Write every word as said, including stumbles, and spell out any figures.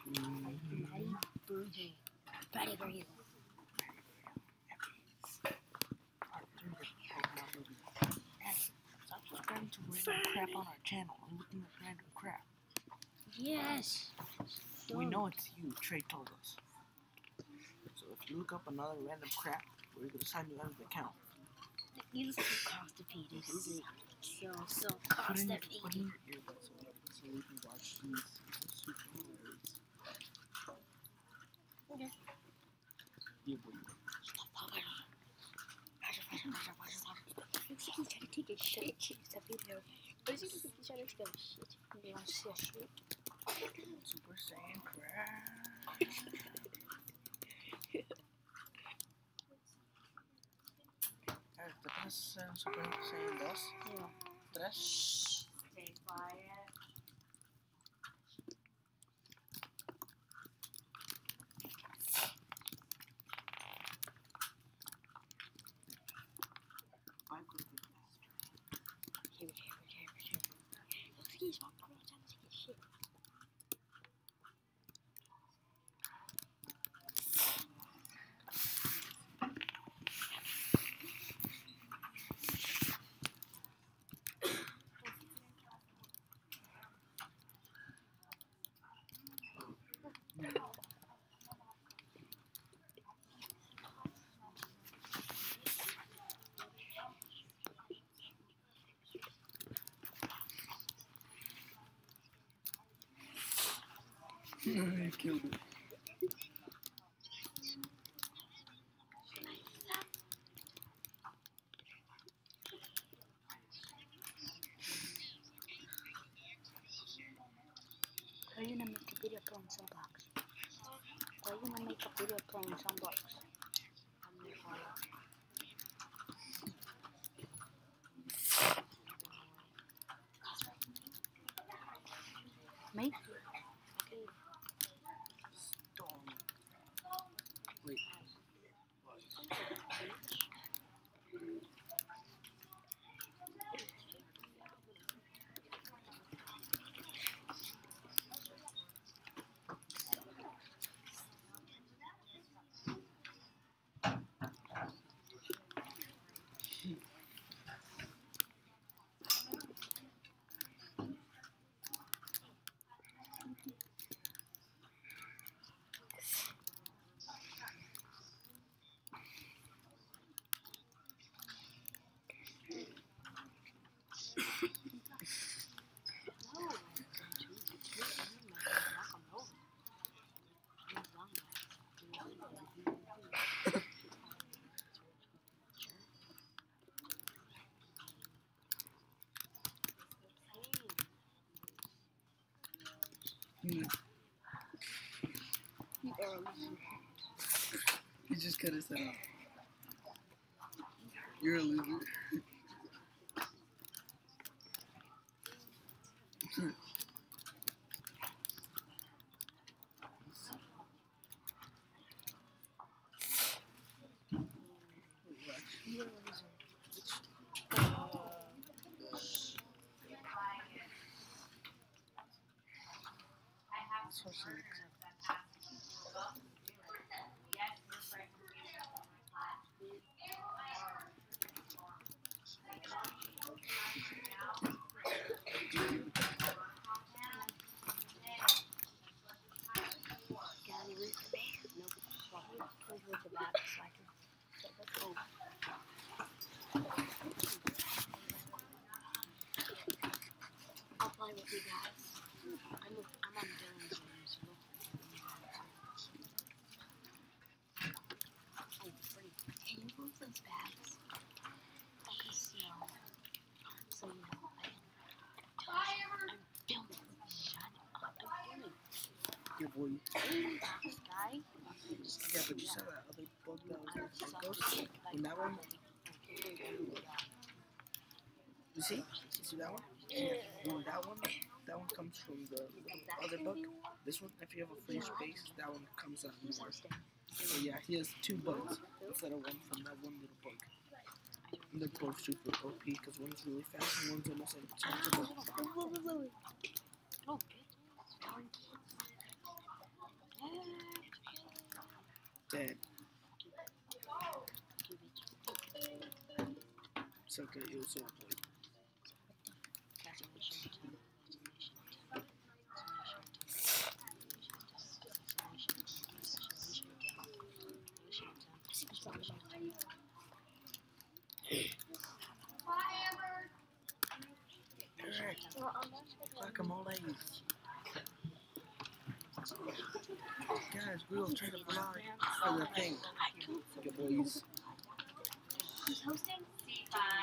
Patty Bougie. Patty Burrito. Stop subscribing to random crap on our channel and looking at random crap. Yes. We know it's you, Trey told us. So if you look up another random crap, we're gonna sign you out of the account. It is so constipated, isn't it? So, so Put in, constipated. put in your earbuds so, so we can watch these super movies. Okay. Yeah, boy. He's trying to take a shit. It's a video. But he's trying to take a shit. They want to see a shit. Super Saiyan crap. ¿Te pones en Super Saiyan dos? No. ¿tres? Stay quiet. Here, here, here, here. Look, he's not trying to take a shit. You killed it. Why are you gonna make a video playing Sunbox? Why are you gonna make a video playing Sunbox? Me? Storm. Wait. You, you just cut us out. You're a loser. I'll play with you guys. I'm, I'm on Dylan's room, so oh, pretty. Can you move those bags? Because, you know, so, you know, I, I'm filming. Shut up, I'm filming. Yeah, boy. This guy. Yeah, but you saw that other book that was like ghost. In that one, you see? You see that one? Yeah. Well, that one, that one comes from the other book. This one, if you have a free space, that one comes out more. So yeah, he has two books instead of one from that one little book. And they're both super O P because one's really fast and one's almost untouchable. Oh, dead. It's okay, it was over. Guacamole. Guys, we'll try to vlog for the thing. Good boys. Who's hosting? C five.